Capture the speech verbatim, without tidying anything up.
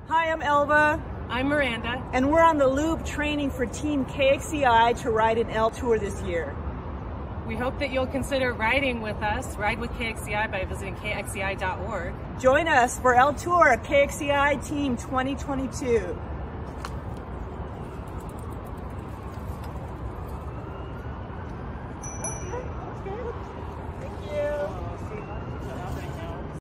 Hi, I'm Elva. I'm Miranda. And we're on the loop training for Team K X C I to ride an L Tour this year. We hope that you'll consider riding with us, Ride with K X C I, by visiting K X C I dot org. Join us for L Tour K X C I Team twenty twenty-two.